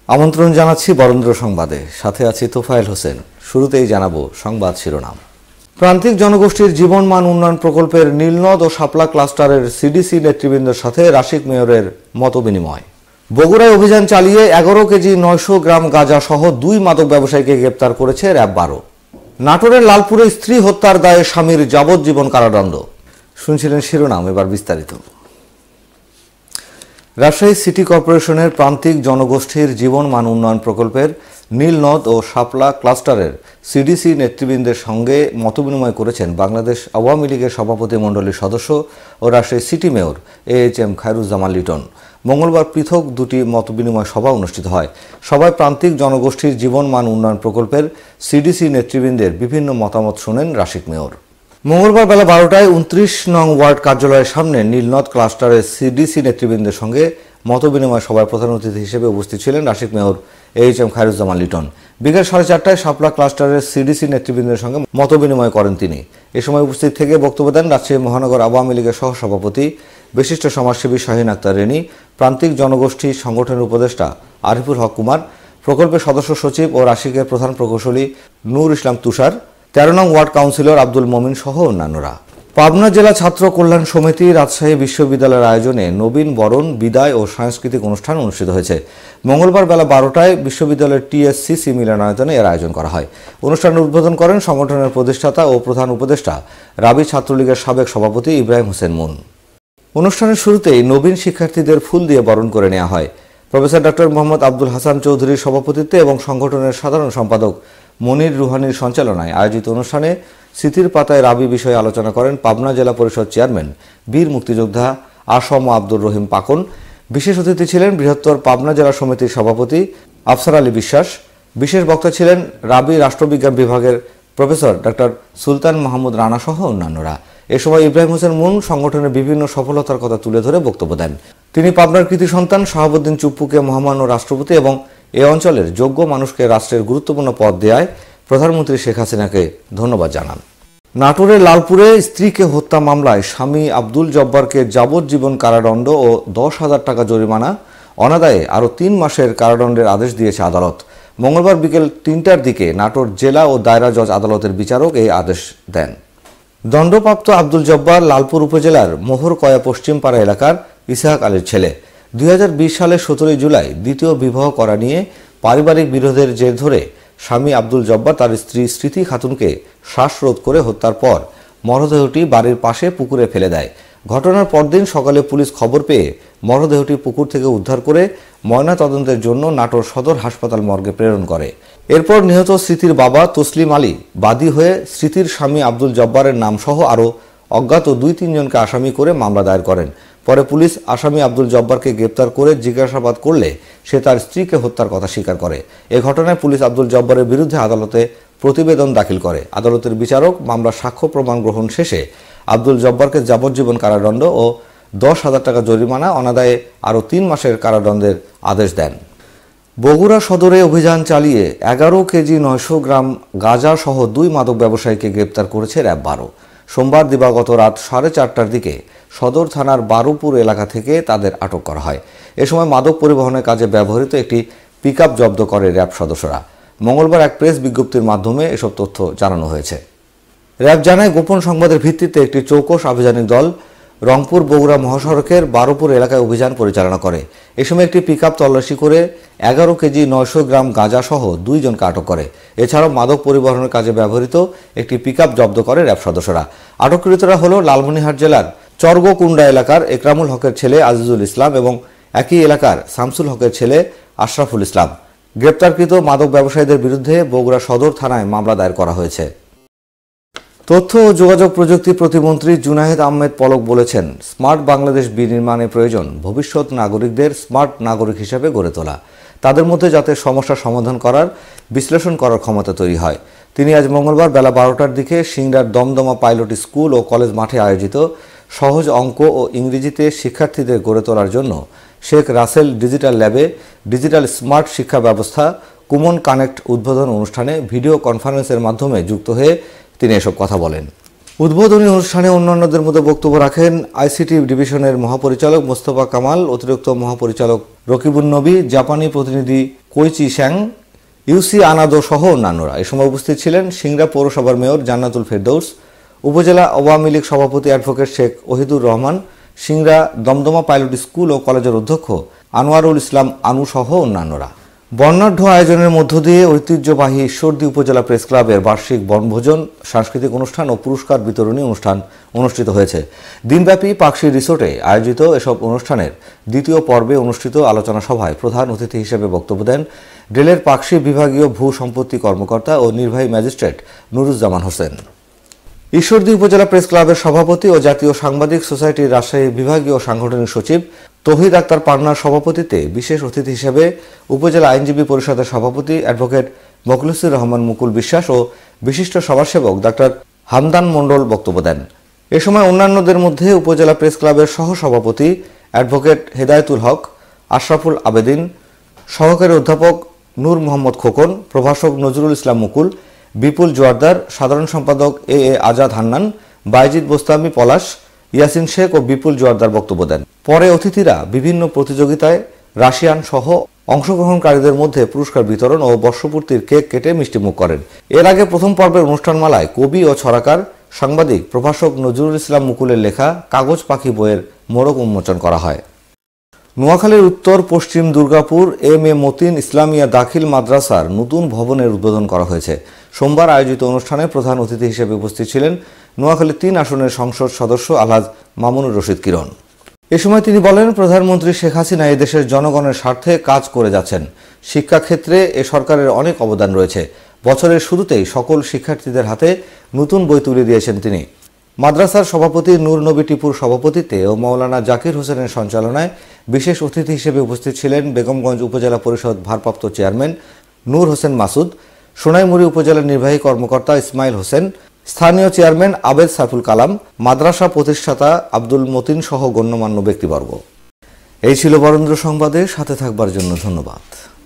আমন্ত্রণ জানাচ্ছি বরেন্দ্র সংবাদে, সাথে আছি তোফায়েল হোসেন। শুরুতেই জানাবো সংবাদ শিরোনাম। প্রান্তিক জনগোষ্ঠীর জীবনমান উন্নয়ন প্রকল্পের নীলনদ ও শাপলা ক্লাস্টারের সিডিসি নেতৃবৃন্দের সাথে রাশিক মেয়রের মতবিনিময়। বগুড়ায় অভিযান চালিয়ে 11 কেজি 900 গ্রাম গাঁজা সহ 2 মাদক ব্যবসায়ীকে গ্রেপ্তার করেছে র্যাব 12। নাটোরের লালপুরে স্ত্রী হত্যার দায়ে স্বামীর যাবজ্জীবন কারাদণ্ড। শুনছিলেন শিরোনাম, এবার বিস্তারিত। রাজশাহী সিটি কর্পোরেশনের প্রান্তিক জনগোষ্ঠীর জীবনমান উন্নয়ন প্রকল্পের নীলনদ ও শাপলা ক্লাস্টারের সিডিসি নেতৃবৃন্দের সঙ্গে মতবিনিময় করেছেন বাংলাদেশ আওয়ামী লীগের সভাপতি মণ্ডলীর সদস্য ও Rajshahi city mayor AHM Khairuzzaman Liton. মঙ্গলবার পৃথক দুটি মতবিনিময় সভা অনুষ্ঠিত হয়। সভায় প্রান্তিক জনগোষ্ঠীর জীবনমান উন্নয়ন প্রকল্পের সিডিসি নেতৃবৃন্দের বিভিন্ন মতামত শোনেন রাশিক মেয়র। মঙ্গলবার বেলা 12টায় 29 নং ওয়ার্ড কার্যালয়ের সামনে নীলনদ ক্লাস্টারের সিডিসি নেতৃবৃন্দের সঙ্গে মতবিনিময় সভায় প্রধান অতিথি হিসেবে উপস্থিত ছিলেন রাশিক মেয়র AHM খায়রুজ্জামান লিটন। বিকেল 4:30টায় শাপলা ক্লাস্টারের সিডিসি নেতৃবৃন্দের সঙ্গে মতবিনিময় করেন তিনি। এ সময় উপস্থিত থেকে বক্তব্য দেন রাজশাহী মহানগর আওয়ামী লীগের সহসভাপতি বিশিষ্ট সমাজসেবী শাহিন আক্তার রেনী, প্রান্তিক জনগোষ্ঠী সংগঠনের উপদেষ্টা আরিফুল হক কুমার, প্রকল্পের সদস্য সচিব ও রাশিকের প্রধান প্রকৌশলী নূর ইসলাম তুষার, 13 নং ওয়ার্ড কাউন্সিলর আব্দুল মমিন সহ অন্যান্যরা। পাবনা জেলা ছাত্র কল্যাণ সমিতি রাজশাহী বিশ্ববিদ্যালয়ের আয়োজনে নবীন বরণ, বিদায় ও সাংস্কৃতিক অনুষ্ঠান অনুষ্ঠিত হয়েছে। মঙ্গলবার বেলা 12টায় বিশ্ববিদ্যালয়ের TSCC মিলনায়তনে এর আয়োজন করা হয়। অনুষ্ঠানের উদ্বোধন করেন সংগঠনের প্রতিষ্ঠাতা ও প্রধান উপদেষ্টা রাবি ছাত্রলীগের সাবেক সভাপতি ইব্রাহিম হোসেন মুন। অনুষ্ঠানের শুরুতেই নবীন শিক্ষার্থীদের ফুল দিয়ে বরণ করে নেওয়া হয়। প্রফেসর ডক্টর মোহাম্মদ আব্দুল হাসান চৌধুরীর সভাপতিত্বে এবং সংগঠনের সাধারণ সম্পাদক মনির রুহানির সঞ্চালনায় আয়োজিত অনুষ্ঠানে স্মৃতির পাতায় রাবি বিষয়ে আলোচনা করেন পাবনা জেলা পরিষদ চেয়ারম্যান বীর মুক্তিযোদ্ধা আসম আব্দুর রহিম পাকন। বিশেষ অতিথি ছিলেন বৃহত্তর পাবনা জেলা সমিতির সভাপতি আফসার আলী বিশ্বাস। বিশেষ বক্তা ছিলেন রাবি রাষ্ট্রবিজ্ঞান বিভাগের প্রফেসর ডক্টর সুলতান মাহমুদ রানা সহ অন্যান্যরা। এ সময় ইব্রাহিম হোসেন মুন সংগঠনের বিভিন্ন সফলতার কথা তুলে ধরে বক্তব্য দেন। তিনি পাবনার কৃতি সন্তান শাহাবুদ্দিন চুপ্পুকে মহামান্য রাষ্ট্রপতি এবং এ অঞ্চলের যোগ্য মানুষকে রাষ্ট্রের গুরুত্বপূর্ণ পদ দেয়ায় প্রধানমন্ত্রী শেখ হাসিনাকে ধন্যবাদ জানান। নাটোরের লালপুরে স্ত্রীকে হত্যা মামলায় স্বামী আব্দুল জব্বারকে যাবজ্জীবন কারাদণ্ড ও 10,000 টাকা জরিমানা, অনাদায়ে আরও 3 মাসের কারাদণ্ডের আদেশ দিয়েছে আদালত। মঙ্গলবার বিকেল 3টার দিকে নাটোর জেলা ও দায়রা জজ আদালতের বিচারক এই আদেশ দেন। দণ্ডপ্রাপ্ত আব্দুল জব্বার লালপুর উপজেলার মোহরকয়া পশ্চিমপাড়া এলাকার ইসহাক আলীর ছেলে। 2020 সালের 17 জুলাই দ্বিতীয় বিবাহ করা নিয়ে পারিবারিক বিরোধের জের ধরে স্বামী আব্দুল জব্বার তার স্ত্রী স্মৃতি খাতুনকে শ্বাসরোধ করে হত্যার পর মরদেহটি বাড়ির পাশে পুকুরে ফেলে দেয়। ঘটনার পরদিন সকালে পুলিশ খবর পেয়ে মরদেহটি পুকুর থেকে উদ্ধার করে ময়নাতদন্তের জন্য নাটোর সদর হাসপাতাল মর্গে প্রেরণ করে। এরপর নিহত স্মৃতির বাবা তসলিম আলী বাদী হয়ে স্মৃতির স্বামী আব্দুল জব্বারের নাম সহ আরও অজ্ঞাত 2-3 জনকে আসামি করে মামলা দায়ের করেন। পরে পুলিশ আসামি আব্দুল জব্বারকে গ্রেপ্তার করে জিজ্ঞাসাবাদ করলে সে তার স্ত্রীকে হত্যার কথা স্বীকার করে। এ ঘটনায় পুলিশ আব্দুল জব্বারের বিরুদ্ধে আদালতে প্রতিবেদন দাখিল করে। আদালতের বিচারক মামলার সাক্ষ্য প্রমাণ গ্রহণ শেষে আব্দুল জব্বারকে যাবজ্জীবন কারাদণ্ড ও 10,000 টাকা জরিমানা, অনাদায়ে আরও 3 মাসের কারাদণ্ডের আদেশ দেন। বগুড়া সদরে অভিযান চালিয়ে 11 কেজি 900 গ্রাম গাঁজা সহ 2 মাদক ব্যবসায়ীকে গ্রেপ্তার করেছে র্যাব 12। সোমবার দিবাগত রাত 4:30টার দিকে সদর থানার বারুপুর এলাকা থেকে তাদের আটক করা হয়। এ সময় মাদক পরিবহনের কাজে ব্যবহৃত একটি পিকআপ জব্দ করে র্যাব সদস্যরা। মঙ্গলবার এক প্রেস বিজ্ঞপ্তির মাধ্যমে এসব তথ্য জানানো হয়েছে। র্যাব জানায়, গোপন সংবাদের ভিত্তিতে একটি চৌকস আভিযানিক দল রংপুর বগুড়া মহাসড়কের বারুপুর এলাকায় অভিযান পরিচালনা করে। এ সময় একটি পিকআপ তল্লাশি করে 11 কেজি 900 গ্রাম গাঁজা সহ 2 জনকে আটক করে। এছাড়াও মাদক পরিবহনের কাজে ব্যবহৃত একটি পিকআপ জব্দ করে র্যাব সদস্যরা। আটককৃতরা হল লালমনিরহাট জেলার চরগকুন্ডা এলাকার একরামুল হকের ছেলে আজিজুল ইসলাম এবং একই এলাকার শামসুল হকের ছেলে আশরাফুল ইসলাম। গ্রেপ্তারকৃত মাদক ব্যবসায়ীদের বিরুদ্ধে বগুড়া সদর থানায় মামলা দায়ের করা হয়েছে। তথ্য ও যোগাযোগ প্রযুক্তি প্রতিমন্ত্রী জুনায়েদ আহমেদ পলক বলেছেন, স্মার্ট বাংলাদেশ বিনির্মাণে প্রয়োজন ভবিষ্যৎ নাগরিকদের স্মার্ট নাগরিক হিসেবে গড়ে তোলা, তাদের মধ্যে যাতে সমস্যার সমাধান করার, বিশ্লেষণ করার ক্ষমতা তৈরি হয়। তিনি আজ মঙ্গলবার বেলা 12টার দিকে সিংড়ার দমদমা পাইলট স্কুল ও কলেজ মাঠে আয়োজিত সহজ অঙ্ক ও ইংরেজিতে শিক্ষার্থীদের গড়ে তোলার জন্য শেখ রাসেল ডিজিটাল ল্যাবে ডিজিটাল স্মার্ট শিক্ষা ব্যবস্থা কুমন কানেক্ট উদ্বোধন অনুষ্ঠানে ভিডিও কনফারেন্সের মাধ্যমে যুক্ত হয়ে তিনি এসব কথা বলেন। উদ্বোধনী অনুষ্ঠানে অন্যান্যদের মধ্যে বক্তব্য রাখেন আইসিটি ডিভিশনের মহাপরিচালক মোস্তফা কামাল, অতিরিক্ত মহাপরিচালক রকিবুন নবী, জাপানি প্রতিনিধি কৈচি শ্যাং, ইউসি আনাদো সহ অন্যান্যরা। এ সময় উপস্থিত ছিলেন সিংড়া পৌরসভার মেয়র জান্নাতুল ফেরদৌস, উপজেলা আওয়ামী লীগ সভাপতি advocate Sheikh Ohidur Rahman, Singra Damdama pilot school ও কলেজের অধ্যক্ষ আনোয়ারুল ইসলাম আনু সহ অন্যান্যরা। বর্ণাঢ্য আয়োজনের মধ্য দিয়ে ঐতিহ্যবাহী ঈশ্বরদী উপজেলা প্রেস ক্লাবের বার্ষিক বনভোজন, সাংস্কৃতিক অনুষ্ঠান ও পুরস্কার বিতরণী অনুষ্ঠান অনুষ্ঠিত হয়েছে। দিনব্যাপী পাকশি রিসোর্টে আয়োজিত এসব অনুষ্ঠানের দ্বিতীয় পর্বে অনুষ্ঠিত আলোচনা সভায় প্রধান অতিথি হিসেবে বক্তব্য দেন রেলের পাকশি বিভাগীয় ভূ সম্পত্তি কর্মকর্তা ও নির্বাহী ম্যাজিস্ট্রেট নুরুজ্জামান হোসেন। ঈশ্বরদী উপজেলা প্রেস ক্লাবের সভাপতি ও জাতীয় সাংবাদিক সোসাইটির রাজশাহী বিভাগীয় সাংগঠনিক সচিব তৌহিদ আক্তার পান্নার সভাপতিত্বে বিশেষ অতিথি হিসেবে উপজেলা আইনজীবী পরিষদের সভাপতি অ্যাডভোকেট মোখলেসুর রহমান মুকুল বিশ্বাস ও বিশিষ্ট সমাজসেবক ডাক্তার হামদান মণ্ডল বক্তব্য দেন। এ সময় অন্যান্যদের মধ্যে উপজেলা প্রেস ক্লাবের সহ সভাপতি অ্যাডভোকেট হেদায়েতুল হক, আশরাফুল আবেদিন, সহকারী অধ্যাপক নূর মোহাম্মদ খোকন, প্রভাষক নজরুল ইসলাম মুকুল, বিপুল জোয়ারদার, সাধারণ সম্পাদক এ আজাদ হান্নান, বাইজিদ বোস্তামি পলাশ, ইয়াসিন শেখ ও বিপুল জোয়ারদার বক্তব্য দেন। পরে অতিথিরা বিভিন্ন প্রতিযোগিতায় রাশিয়ান সহ অংশগ্রহণকারীদের মধ্যে পুরস্কার বিতরণ ও বর্ষপূর্তির কেক কেটে মিষ্টিমুখ করেন। এর আগে প্রথম পর্বের অনুষ্ঠানমালায় কবি ও ছড়াকার, সাংবাদিক প্রভাষক নজরুল ইসলাম মুকুলের লেখা কাগজ পাখি বইয়ের মোড়ক উন্মোচন করা হয়। নোয়াখালীর উত্তর পশ্চিম দুর্গাপুর এম এ মতিন ইসলামিয়া দাখিল মাদ্রাসার নতুন ভবনের উদ্বোধন করা হয়েছে। সোমবার আয়োজিত অনুষ্ঠানে প্রধান অতিথি হিসেবে উপস্থিত ছিলেন নোয়াখালী ৩ আসনের সংসদ সদস্য আলহাজ মামুনুর রশিদ কিরণ। এ সময় তিনি বলেন, প্রধানমন্ত্রী শেখ হাসিনা এদেশের জনগণের স্বার্থে কাজ করে যাচ্ছেন। শিক্ষাক্ষেত্রে এ সরকারের অনেক অবদান রয়েছে। বছরের শুরুতেই সকল শিক্ষার্থীদের হাতে নতুন বই তুলে দিয়েছেন তিনি। মাদ্রাসার সভাপতি নূর নবী টিপুর সভাপতিত্বে ও মাওলানা জাকির হোসেনের সঞ্চালনায় বিশেষ অতিথি হিসেবে উপস্থিত ছিলেন বেগমগঞ্জ উপজেলা পরিষদ ভারপ্রাপ্ত চেয়ারম্যান নূর হোসেন মাসুদ, সোনাইমুড়ি উপজেলার নির্বাহী কর্মকর্তা ইসমাইল হোসেন, স্থানীয় চেয়ারম্যান আবেদ সাইফুল কালাম, মাদ্রাসা প্রতিষ্ঠাতা আব্দুল মতিন সহ গণ্যমান্য ব্যক্তিবর্গ। এই ছিল বরেন্দ্র সংবাদে। সাথে থাকবার জন্য ধন্যবাদ।